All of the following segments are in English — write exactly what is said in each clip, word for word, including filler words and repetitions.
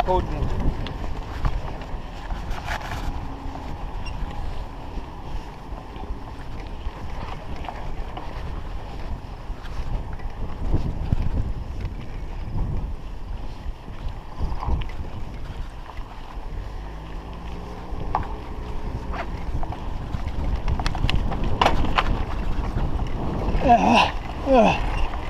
code name. Uh, uh.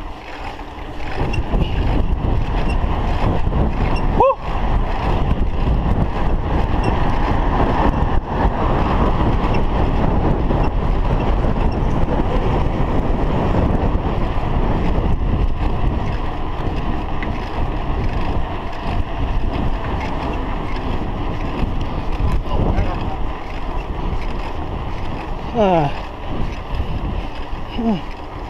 Uh. Hmm.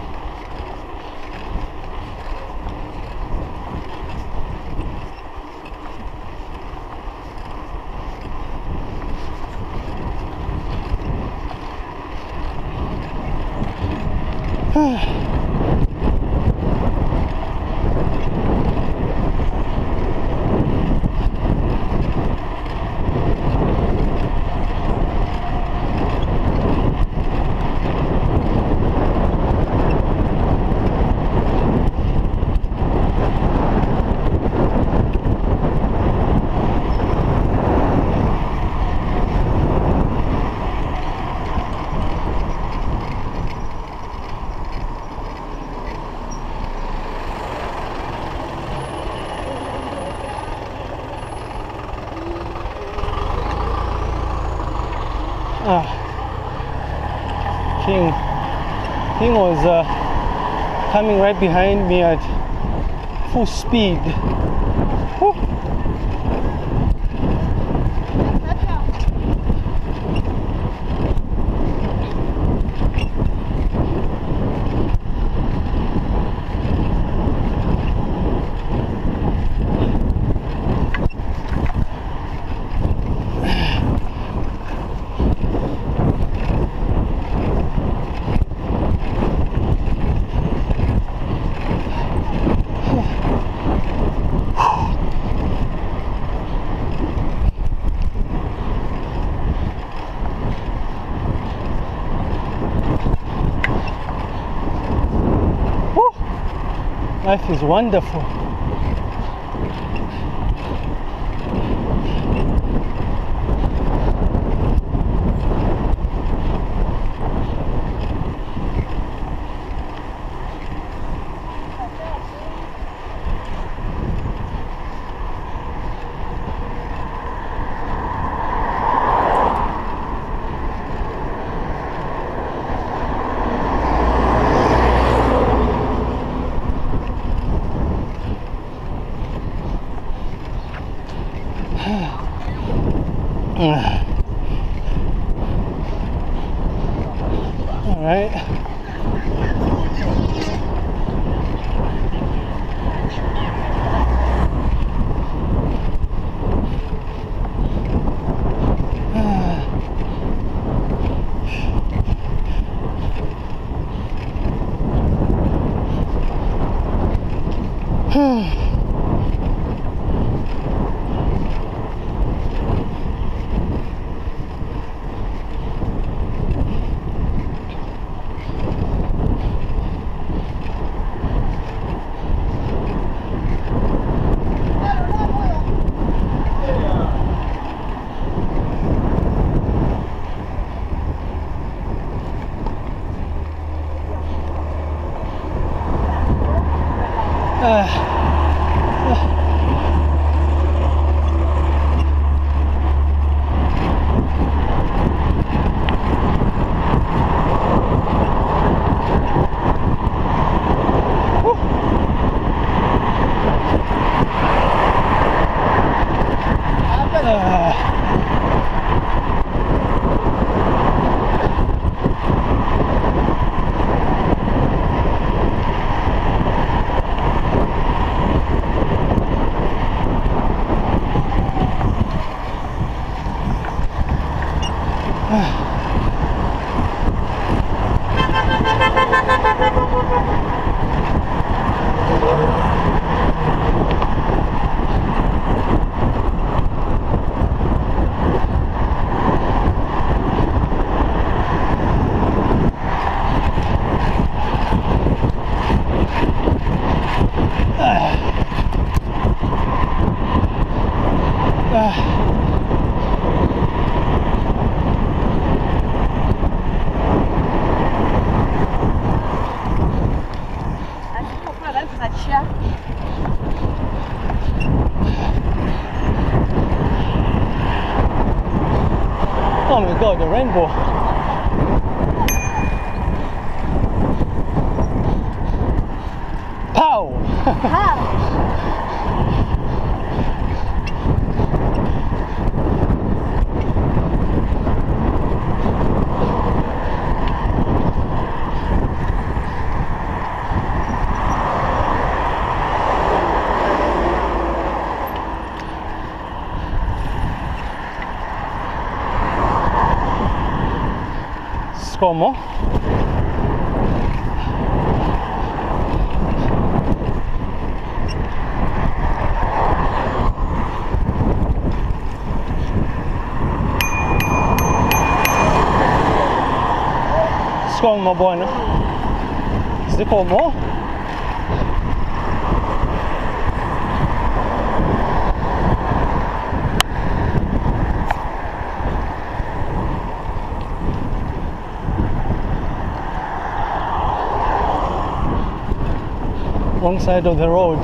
Ah, King, King was uh, coming right behind me at full speed. Woo. Life is wonderful. All right. go, the rainbow. Pow! Como? Como buona? Se como? Wrong side of the road.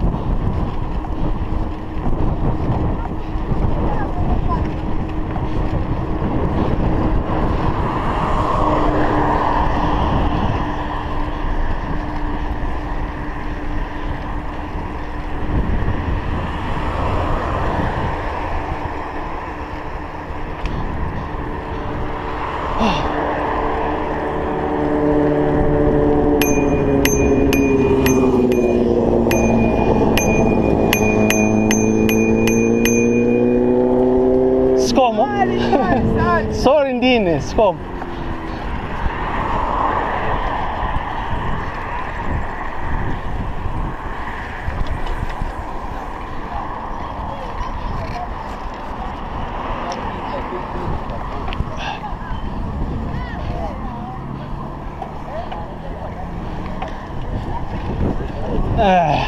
Sorindine, scom. Uh.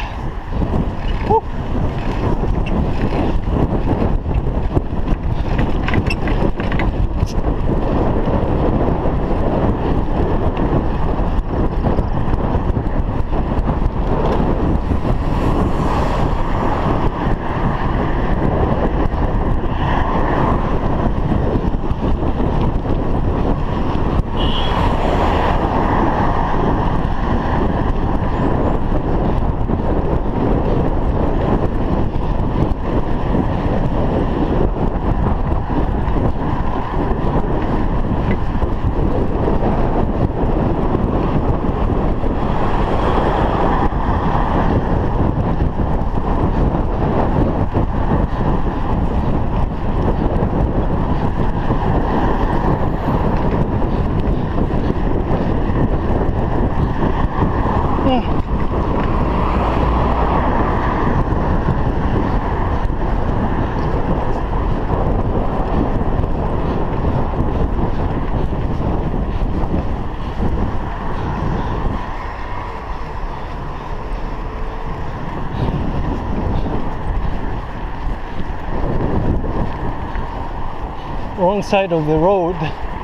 Wrong side of the road.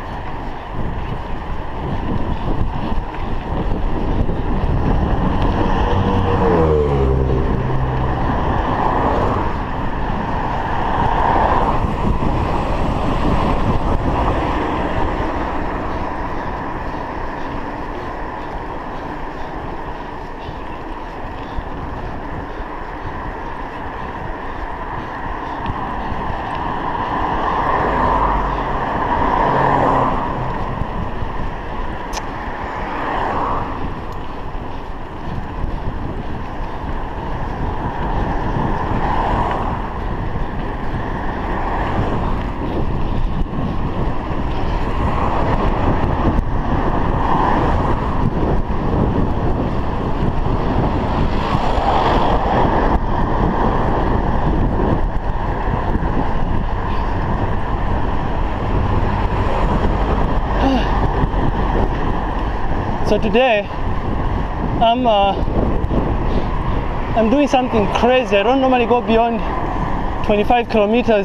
So today I'm uh, I'm doing something crazy. I don't normally go beyond twenty-five kilometers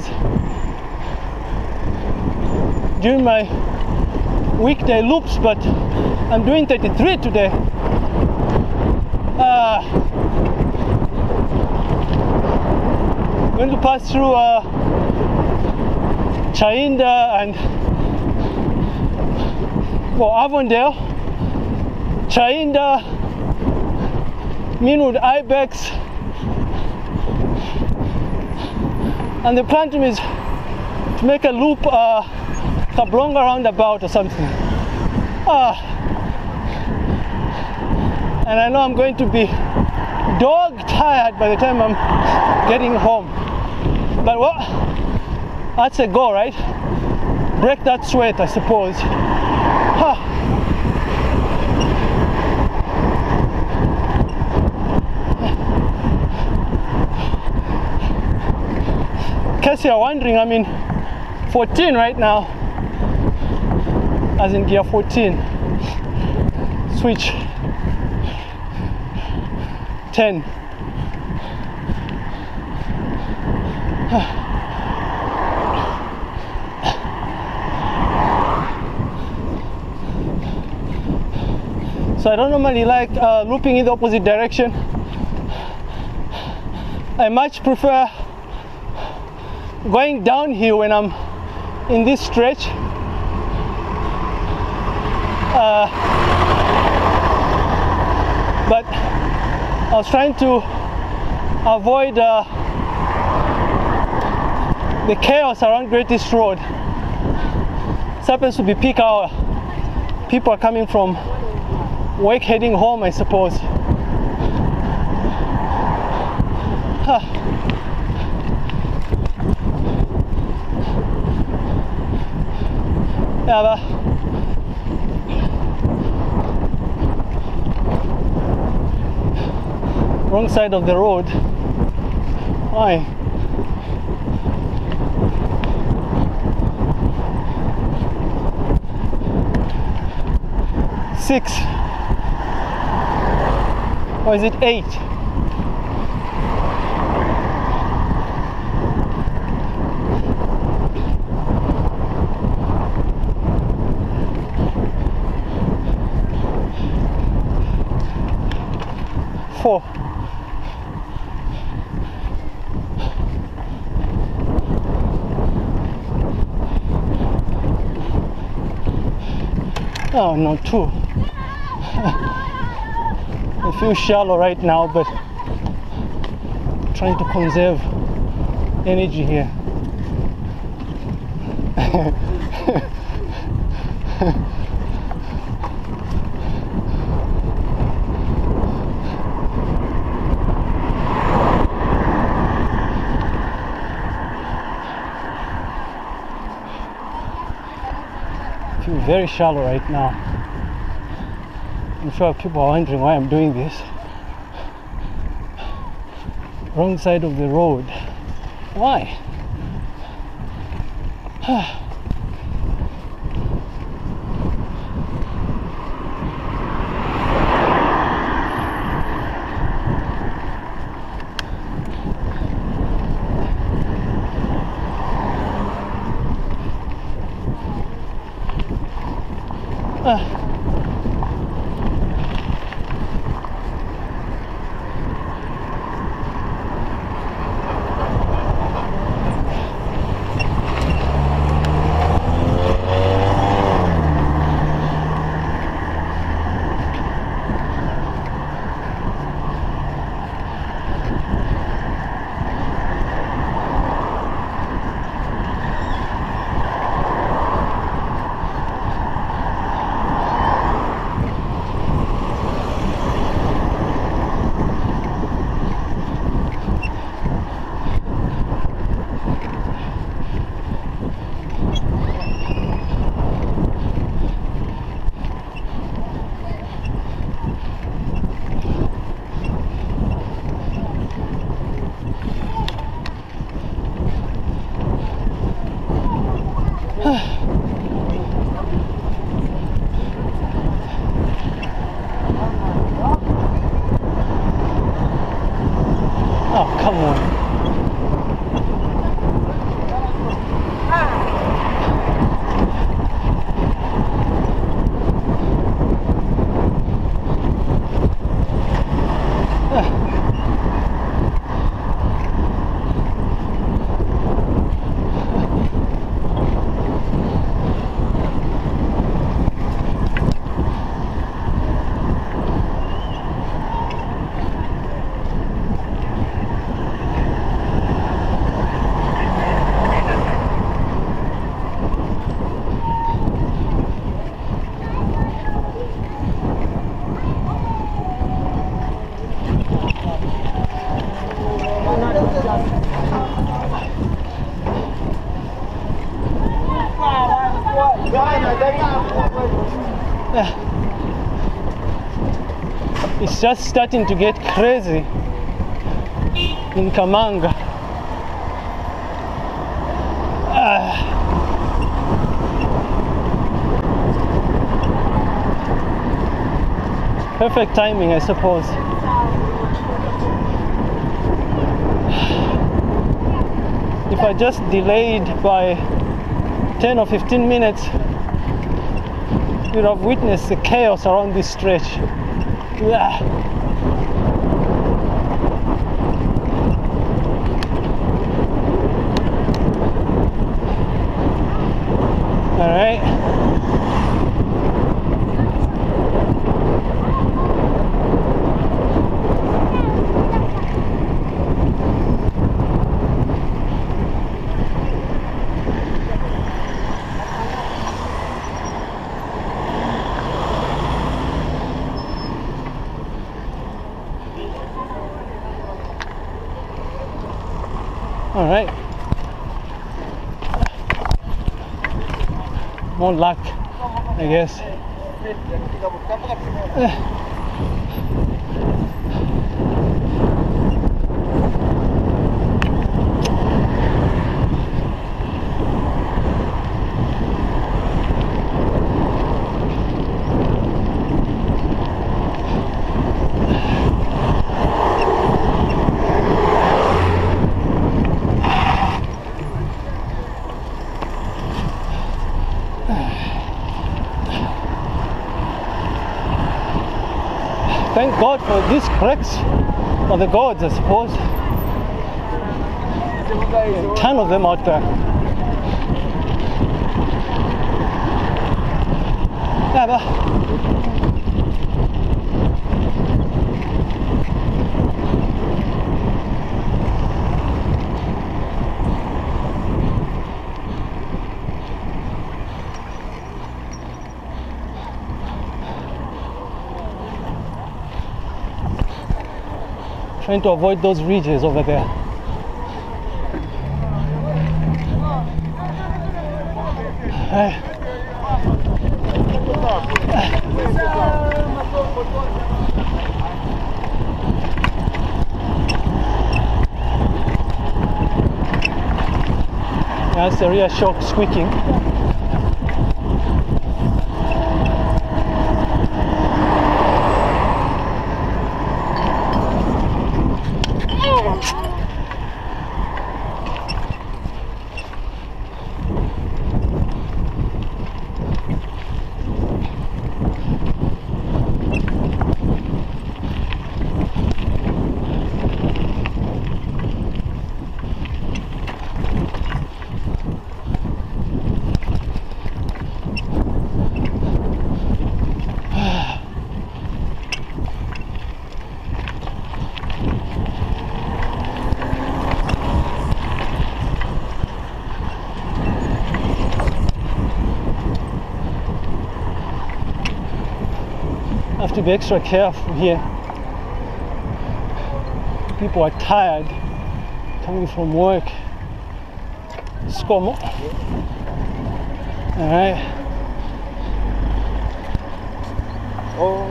during my weekday loops, but I'm doing thirty-three today. Uh, going to pass through uh, Chainda and for Avondale, Chainda, Minwood Ibex, and the plan to me is to make a loop, uh, Kablonga roundabout or something. Ah, and I know I'm going to be dog tired by the time I'm getting home. But what? That's a go, right? Break that sweat, I suppose. Huh. In case you're wondering, I'm in fourteen right now, as in gear fourteen. Switch ten. So I don't normally like uh, looping in the opposite direction. I much prefer going downhill when I'm in this stretch. Uh, but I was trying to avoid uh, the chaos around Great East Road. This happens to be peak hour. People are coming from work heading home, I suppose. Huh. Yeah, but wrong side of the road. Why? Six. Or is it eight? Four. Oh no, two. I feel shallow right now, but I'm trying to conserve energy here. I feel very shallow right now. I'm sure people are wondering why I'm doing this. Wrong side of the road. Why? uh. It's just starting to get crazy in Kamanga. Ah. Perfect timing, I suppose. If I just delayed by ten or fifteen minutes, you'd have witnessed the chaos around this stretch. Yeah. All right. All right. More luck, I guess. Thank God for these cracks, or the gods, I suppose. A ton of them out there. Yeah, but trying to avoid those ridges over there. Uh, that's the rear shock squeaking. Have to be extra careful here. People are tired coming from work. Scomo. All right. Oh.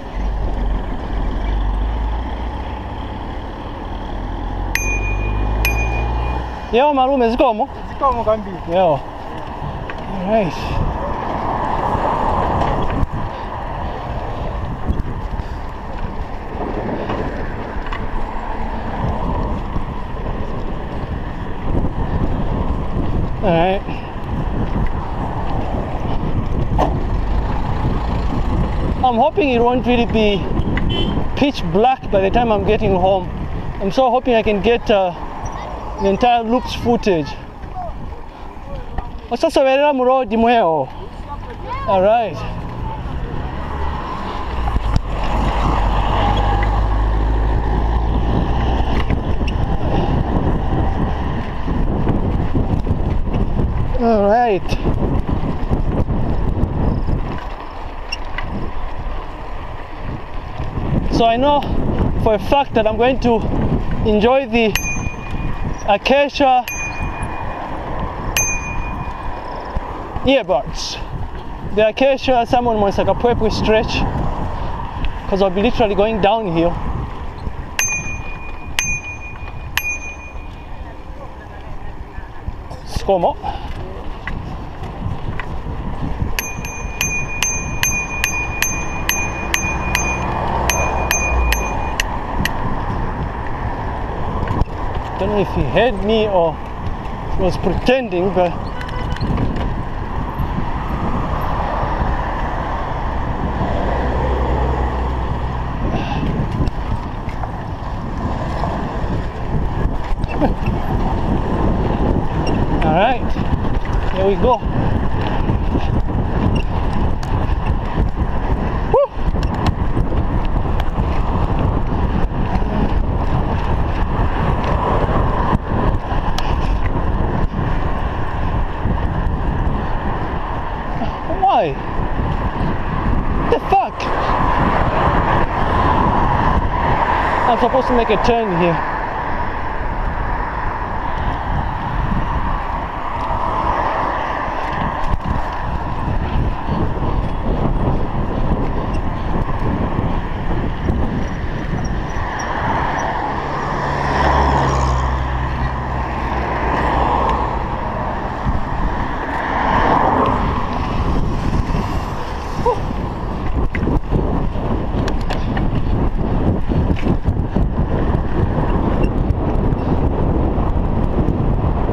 Yo, malume, scomo. Scomo kambi. Yo. All right. All right. I'm hoping it won't really be pitch black by the time I'm getting home. I'm so hoping I can get uh, the entire loop's footage. What's also Raleigh Road? All right. All right. So I know for a fact that I'm going to enjoy the Arcacia earbuds. The Arcacia Salmon Monsakapwepwe stretch, because I'll be literally going downhill. Scomo. Don't know if he heard me or he was pretending, but all right, here we go. Woo. Why? The fuck? I'm supposed to make a turn here.